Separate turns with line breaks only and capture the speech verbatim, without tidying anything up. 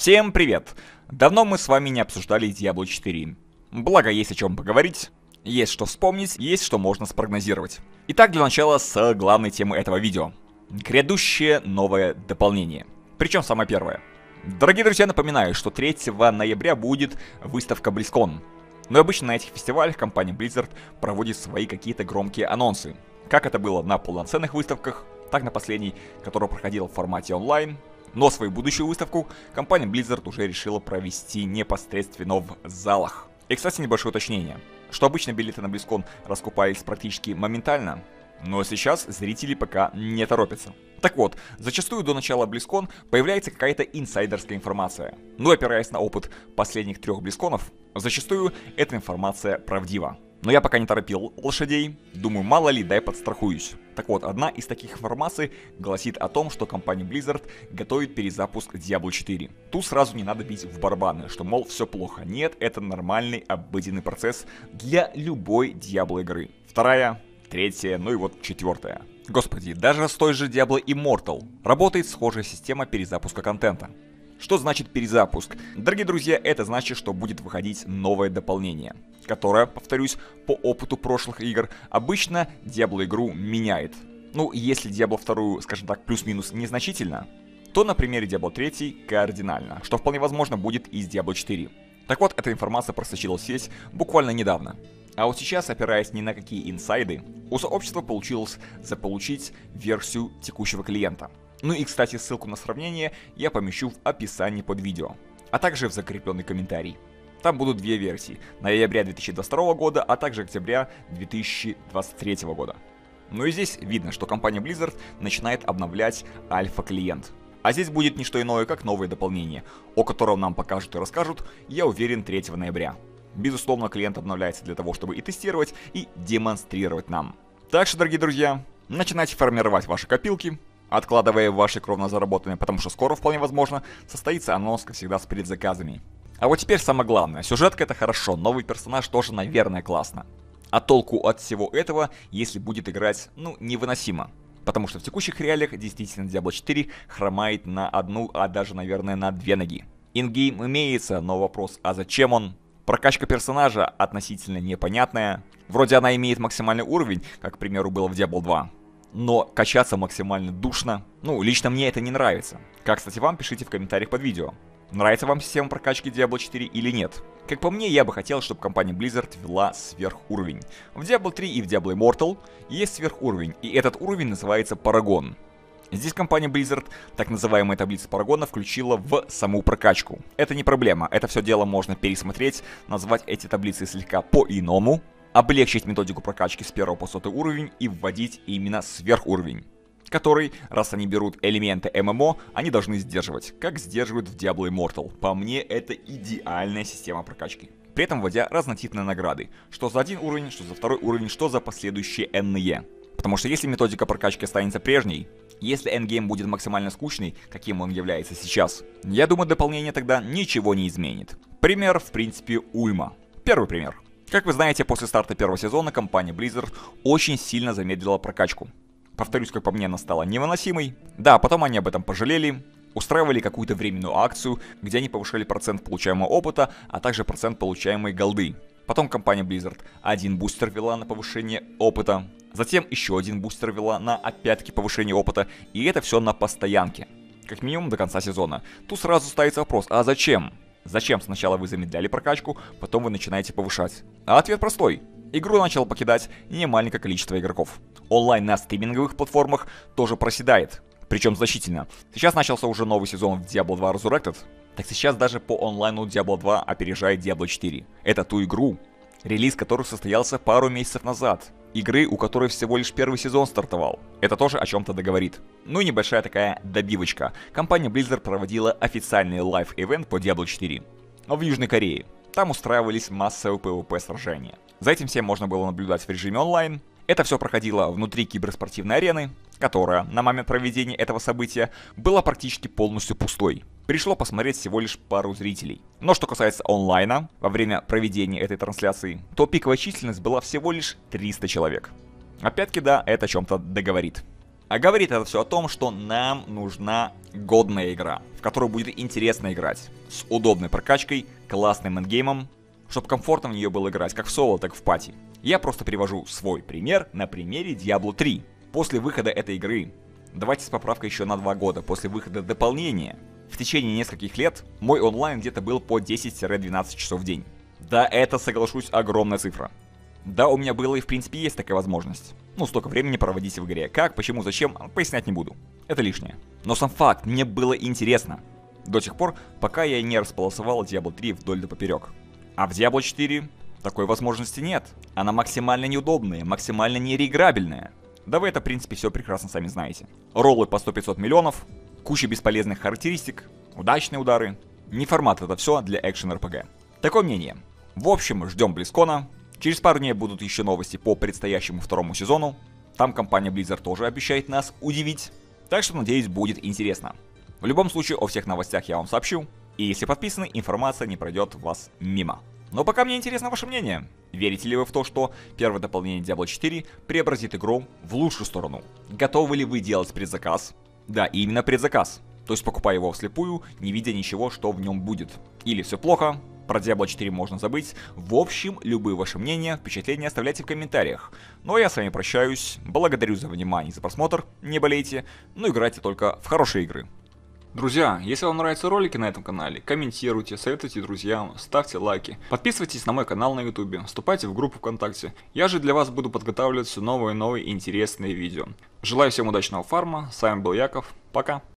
Всем привет! Давно мы с вами не обсуждали Диабло четыре. Благо есть о чем поговорить, есть что вспомнить, есть что можно спрогнозировать. Итак, для начала с главной темы этого видео. Грядущее новое дополнение. Причем самое первое. Дорогие друзья, напоминаю, что третьего ноября будет выставка BlizzCon. Но обычно на этих фестивалях компания Blizzard проводит свои какие-то громкие анонсы. Как это было на полноценных выставках, так на последней, которая проходила в формате онлайн. Но свою будущую выставку компания Blizzard уже решила провести непосредственно в залах. И, кстати, небольшое уточнение, что обычно билеты на BlizzCon раскупались практически моментально, но сейчас зрители пока не торопятся. Так вот, зачастую до начала BlizzCon появляется какая-то инсайдерская информация. Но опираясь на опыт последних трех BlizzCon'ов, зачастую эта информация правдива. Но я пока не торопил лошадей, думаю, мало ли, дай подстрахуюсь. Так вот, одна из таких информаций гласит о том, что компания Blizzard готовит перезапуск Диабло четыре. Тут сразу не надо бить в барабаны, что, мол, все плохо. Нет, это нормальный обыденный процесс для любой Диабло игры. Вторая, третья, ну и вот четвертая. Господи, даже с той же Diablo Immortal работает схожая система перезапуска контента. Что значит перезапуск? Дорогие друзья, это значит, что будет выходить новое дополнение, которое, повторюсь, по опыту прошлых игр, обычно Diablo игру меняет. Ну, если Diablo два, скажем так, плюс-минус незначительно, то на примере Diablo три кардинально, что вполне возможно будет и с Diablo четыре. Так вот, эта информация просочилась в сеть буквально недавно. А вот сейчас, опираясь ни на какие инсайды, у сообщества получилось заполучить версию текущего клиента. Ну и, кстати, ссылку на сравнение я помещу в описании под видео, а также в закрепленный комментарий. Там будут две версии, ноября две тысячи двадцать второго года, а также октября две тысячи двадцать третьего года. Ну и здесь видно, что компания Blizzard начинает обновлять альфа-клиент. А здесь будет не что иное, как новое дополнение, о котором нам покажут и расскажут, я уверен, третьего ноября. Безусловно, клиент обновляется для того, чтобы и тестировать, и демонстрировать нам. Так что, дорогие друзья, начинайте формировать ваши копилки, откладывая ваши кровно заработанные, потому что скоро, вполне возможно, состоится анонс, как всегда, с предзаказами. А вот теперь самое главное. Сюжетка — это хорошо, новый персонаж тоже, наверное, классно. А толку от всего этого, если будет играть, ну, невыносимо. Потому что в текущих реалиях действительно Diablo четыре хромает на одну, а даже, наверное, на две ноги. Ингейм имеется, но вопрос, а зачем он? Прокачка персонажа относительно непонятная. Вроде она имеет максимальный уровень, как, к примеру, было в Diablo два. Но качаться максимально душно. Ну, лично мне это не нравится. Как, кстати, вам, пишите в комментариях под видео. Нравится вам система прокачки Diablo четыре или нет? Как по мне, я бы хотел, чтобы компания Blizzard ввела сверхуровень. В Diablo три и в Diablo Immortal есть сверхуровень, и этот уровень называется Парагон. Здесь компания Blizzard так называемые таблицы Парагона включила в саму прокачку. Это не проблема, это все дело можно пересмотреть, назвать эти таблицы слегка по-иному, облегчить методику прокачки с первого по сотый уровень и вводить именно сверхуровень, который, раз они берут элементы ММО, они должны сдерживать, как сдерживают в Diablo Immortal. По мне, это идеальная система прокачки. При этом вводя разнотипные награды, что за один уровень, что за второй уровень, что за последующие эн е. Потому что если методика прокачки останется прежней, если эндгейм будет максимально скучный, каким он является сейчас, я думаю, дополнение тогда ничего не изменит. Пример, в принципе, уйма. Первый пример. Как вы знаете, после старта первого сезона компания Blizzard очень сильно замедлила прокачку. Повторюсь, как по мне, она стала невыносимой. Да, потом они об этом пожалели, устраивали какую-то временную акцию, где они повышали процент получаемого опыта, а также процент получаемой голды. Потом компания Blizzard один бустер ввела на повышение опыта, затем еще один бустер ввела на опять-таки повышение опыта, и это все на постоянке. Как минимум до конца сезона. Тут сразу ставится вопрос, а зачем? Зачем сначала вы замедляли прокачку, потом вы начинаете повышать? А ответ простой. Игру начало покидать немаленькое количество игроков. Онлайн на стриминговых платформах тоже проседает. Причем значительно. Сейчас начался уже новый сезон в Diablo два Resurrected. Так сейчас даже по онлайну Diablo два опережает Diablo четыре. Это ту игру, релиз которой состоялся пару месяцев назад. Игры, у которой всего лишь первый сезон стартовал. Это тоже о чем-то договорит. Ну и небольшая такая добивочка. Компания Blizzard проводила официальный лайв-ивент по Diablo четыре в Южной Корее. Там устраивались массовые пи ви пи сражения. За этим всем можно было наблюдать в режиме онлайн. Это все проходило внутри киберспортивной арены, которая на момент проведения этого события была практически полностью пустой. Пришло посмотреть всего лишь пару зрителей. Но что касается онлайна, во время проведения этой трансляции, то пиковая численность была всего лишь триста человек. Опять-таки, да, это о чем-то договорит. А говорит это все о том, что нам нужна годная игра, в которую будет интересно играть, с удобной прокачкой, классным эндгеймом, чтобы комфортно в нее было играть как в соло, так и в пати. Я просто привожу свой пример на примере Диабло три. После выхода этой игры, давайте с поправкой еще на два года после выхода дополнения, в течение нескольких лет мой онлайн где-то был по десять-двенадцать часов в день. Да, это, соглашусь, огромная цифра. Да, у меня было и в принципе есть такая возможность. Ну, столько времени проводить в игре. Как, почему, зачем, пояснять не буду. Это лишнее. Но сам факт, мне было интересно. До тех пор, пока я не располосовал Диабло три вдоль да поперек. А в Диабло четыре такой возможности нет. Она максимально неудобная, максимально нереиграбельная. Да вы это, в принципе, все прекрасно сами знаете. Роллы по сто-пятьсот миллионов, куча бесполезных характеристик, удачные удары. Не формат это все для экшен-эр пи джи. Такое мнение. В общем, ждем BlizzCon. Через пару дней будут еще новости по предстоящему второму сезону. Там компания Blizzard тоже обещает нас удивить. Так что, надеюсь, будет интересно. В любом случае, о всех новостях я вам сообщу. И если подписаны, информация не пройдет вас мимо. Но пока мне интересно ваше мнение. Верите ли вы в то, что первое дополнение Диабло четыре преобразит игру в лучшую сторону? Готовы ли вы делать предзаказ? Да, именно предзаказ. То есть покупая его вслепую, не видя ничего, что в нем будет. Или все плохо, про Диабло четыре можно забыть. В общем, любые ваши мнения, впечатления оставляйте в комментариях. Ну а я с вами прощаюсь. Благодарю за внимание и за просмотр. Не болейте, но играйте только в хорошие игры. Друзья, если вам нравятся ролики на этом канале, комментируйте, советуйте друзьям, ставьте лайки, подписывайтесь на мой канал на ютубе, вступайте в группу ВКонтакте. Я же для вас буду подготавливать все новые и новые интересные видео. Желаю всем удачного фарма, с вами был Яков, пока.